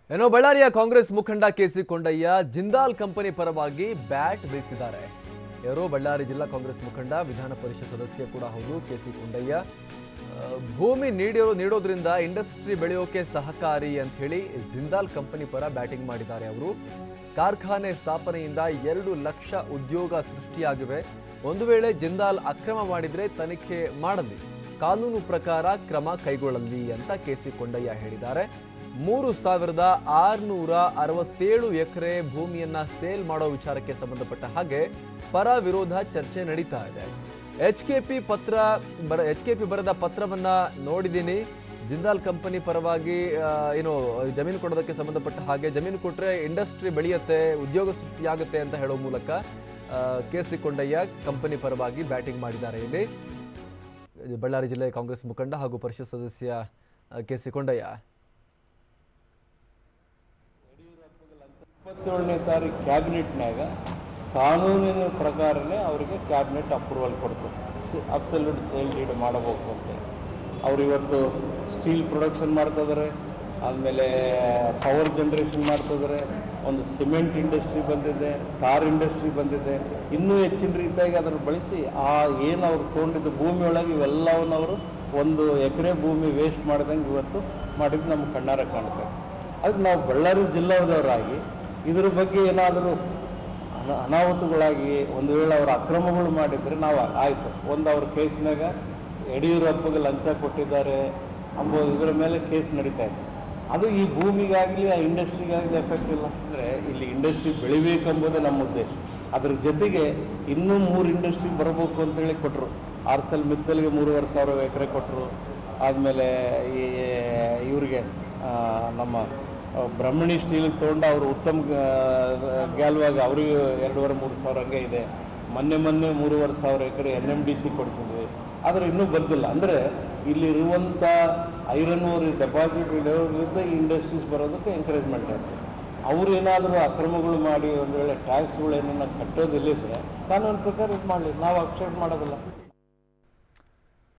ಏನೋ ಬಳ್ಳಾರಿಯ ಕಾಂಗ್ರೆಸ್ ಮುಖಂಡ ಕೆಸಿ ಕೊಂಡಯ್ಯ ಜಿಂದಾಲ್ ಕಂಪನಿ ಪರವಾಗಿ ಬ್ಯಾಟ್ ಬೀಸಿದ್ದಾರೆ. ಯಾರೋ ಬಳ್ಳಾರಿ ಜಿಲ್ಲಾ ಕಾಂಗ್ರೆಸ್ ಮುಖಂಡ ವಿಧಾನ ಪರಿಷತ್ ಸದಸ್ಯ ಕೂಡ ಹೌದು ಕೆಸಿ ಕೊಂಡಯ್ಯ. ಭೂಮಿ ನೀಡೋದ್ರಿಂದ ಇಂಡಸ್ಟ್ರಿ ಬೆಳೆಯೋಕೆ ಸಹಕಾರಿ ಅಂತ ಹೇಳಿ ಜಿಂದಾಲ್ ಕಂಪನಿ ಪರ ಬ್ಯಾಟಿಂಗ್ ಮಾಡಿದ್ದಾರೆ. ಅವರು ಕಾರ್ಖಾನೆ ಸ್ಥಾಪನೆಯಿಂದ 2 ಲಕ್ಷ ಉದ್ಯೋಗ ಸೃಷ್ಟಿಯಾಗಿವೆ. ಒಂದು ವೇಳೆ ಜಿಂದಾಲ್ ಅಕ್ರಮ ಮಾಡಿದ್ರೆ ತನಿಖೆ ಮಾಡಲಿ, ಕಾನೂನು ಪ್ರಕಾರ ಕ್ರಮ ಕೈಗೊಳ್ಳಲಿ ಅಂತ ಕೆಸಿ ಕೊಂಡಯ್ಯ ಹೇಳಿದ್ದಾರೆ. 3667 ಎಕರೆ ಭೂಮಿಯನ್ನ ಸೇಲ್ ಮಾಡೋ ವಿಚಾರಕ್ಕೆ ಸಂಬಂಧಪಟ್ಟ ಹಾಗೆ ಪರ ವಿರೋಧ ಚರ್ಚೆ ನಡೀತಾ ಇದೆ. ಎಚ್ಕೆಪಿ ಬರೆದ ಪತ್ರವನ್ನ ನೋಡಿದ್ದೀನಿ. ಜಿಂದಾಲ್ ಕಂಪನಿ ಪರವಾಗಿ ಜಮೀನು ಕೊಡೋದಕ್ಕೆ ಸಂಬಂಧಪಟ್ಟ ಹಾಗೆ ಜಮೀನು ಕೊಟ್ಟರೆ ಇಂಡಸ್ಟ್ರಿ ಬೆಳೆಯುತ್ತೆ, ಉದ್ಯೋಗ ಸೃಷ್ಟಿಯಾಗುತ್ತೆ ಅಂತ ಹೇಳೋ ಮೂಲಕ ಕೆಸಿ ಕೊಂಡಯ್ಯ ಕಂಪನಿ ಪರವಾಗಿ ಬ್ಯಾಟಿಂಗ್ ಮಾಡಿದ್ದಾರೆ. ಇಲ್ಲಿ ಬಳ್ಳಾರಿ ಜಿಲ್ಲೆ ಕಾಂಗ್ರೆಸ್ ಮುಖಂಡ ಹಾಗೂ ಪರಿಷತ್ ಸದಸ್ಯ ಕೆಸಿ ಕೊಂಡಯ್ಯ 27ನೇ ತಾರೀಕು ಕ್ಯಾಬಿನೆಟ್ನಾಗ ಕಾನೂನಿನ ಪ್ರಕಾರನೇ ಅವರಿಗೆ ಕ್ಯಾಬಿನೆಟ್ ಅಪ್ರೂವಲ್ ಕೊಡ್ತು. ಅಬ್ಸಲ್ಯೂಟ್ ಸೇಲ್ ಡೀಡ್ ಮಾಡಬೇಕು ಅಂತ. ಅವರು ಇವತ್ತು ಸ್ಟೀಲ್ ಪ್ರೊಡಕ್ಷನ್ ಮಾಡ್ತಿದ್ದಾರೆ, ಆದಮೇಲೆ ಪವರ್ ಜನ್ರೇಷನ್ ಮಾಡ್ತಿದ್ದಾರೆ, ಒಂದು ಸಿಮೆಂಟ್ ಇಂಡಸ್ಟ್ರಿ ಬಂದಿದೆ, ಕಾರ್ ಇಂಡಸ್ಟ್ರಿ ಬಂದಿದೆ. ಇನ್ನೂ ಹೆಚ್ಚಿನ ರೀತಿಯಾಗಿ ಅದನ್ನು ಬಳಸಿ ಏನು ಅವ್ರು ತೊಗೊಂಡಿದ್ದ ಭೂಮಿಯೊಳಗೆ ಇವೆಲ್ಲವನ್ನು ಅವರು 1 ಎಕರೆ ಭೂಮಿ ವೇಸ್ಟ್ ಮಾಡ್ದಂಗೆ ಇವತ್ತು ಮಾಡಿದ್ದು ನಮ್ಗೆ ಕಣ್ಣಾರ ಕಾಣ್ತದೆ. ಅದಕ್ಕೆ ನಾವು ಬಳ್ಳಾರಿ ಜಿಲ್ಲಾದವರಾಗಿ ಇದ್ರ ಬಗ್ಗೆ ಏನಾದರೂ ಅನಾಹುತಗಳಾಗಿ ಒಂದು ವೇಳೆ ಅವರು ಅಕ್ರಮಗಳು ಮಾಡಿದರೆ ನಾವು ಆಯಿತು, ಒಂದು ಅವ್ರ ಕೇಸ್ನಾಗ ಯಡಿಯೂರಪ್ಪಗೆ ಲಂಚ ಕೊಟ್ಟಿದ್ದಾರೆ ಅಂಬೋದು ಇದರ ಮೇಲೆ ಕೇಸ್ ನಡೀತಾ ಇದೆ. ಅದು ಈ ಭೂಮಿಗಾಗಲಿ ಆ ಇಂಡಸ್ಟ್ರಿಗಾಗಲಿ ಎಫೆಕ್ಟ್ ಇಲ್ಲ. ಅಂದರೆ ಇಲ್ಲಿ ಇಂಡಸ್ಟ್ರಿ ಬೆಳಿಬೇಕೆಂಬುದೇ ನಮ್ಮ ಉದ್ದೇಶ. ಅದ್ರ ಜೊತೆಗೆ ಇನ್ನೂ 3 ಇಂಡಸ್ಟ್ರಿ ಬರಬೇಕು ಅಂತೇಳಿ ಕೊಟ್ಟರು. ಆರ್ಸೆಲ್ ಮಿತ್ತಲ್ಗೆ 3,500 ಎಕರೆ ಕೊಟ್ಟರು. ಆದಮೇಲೆ ಇವ್ರಿಗೆ ನಮ್ಮ ಬ್ರಹ್ಮಣಿ ಸ್ಟೀಲಿಗೆ ತೊಗೊಂಡು ಅವರು ಉತ್ತಮ ಗ್ಯಾಲ್ವಾಗ ಅವರಿಗೆ 2,500-3 ಸಾವಿರ ಹಂಗೆ ಇದೆ. ಮೊನ್ನೆ 3,500 ಎಕರೆ NMDC ಕೊಡಿಸಿದ್ವಿ, ಆದರೆ ಇನ್ನೂ ಬಂದಿಲ್ಲ. ಅಂದರೆ ಇಲ್ಲಿರುವಂಥ ಐರನ್ ಓರ್ ಡೆಪಾಸಿಟ್ ಇರೋದ್ರಿಂದ ಈ ಇಂಡಸ್ಟ್ರೀಸ್ ಬರೋದಕ್ಕೆ ಎಂಕರೇಜ್ಮೆಂಟ್ ಆಗ್ತದೆ. ಅವರು ಏನಾದರೂ ಅಕ್ರಮಗಳು ಮಾಡಿ ಒಂದು ವೇಳೆ ಟ್ಯಾಕ್ಸ್ಗಳು ಏನನ್ನ ಕಟ್ಟೋದಿಲ್ಲಿದ್ದರೆ ಕಾನೂನು ಪ್ರಕಾರ ಇದು ಮಾಡಲಿ, ನಾವು ಅಕ್ಸೆಪ್ಟ್ ಮಾಡೋದಿಲ್ಲ.